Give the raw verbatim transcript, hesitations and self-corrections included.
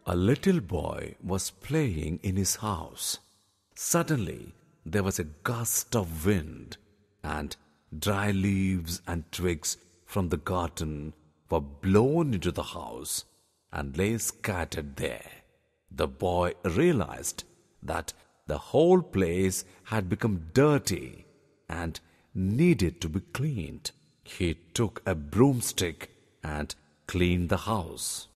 A little boy was playing in his house. Suddenly, there was a gust of wind, and dry leaves and twigs from the garden were blown into the house and lay scattered there. The boy realized that the whole place had become dirty and needed to be cleaned. He took a broomstick and cleaned the house.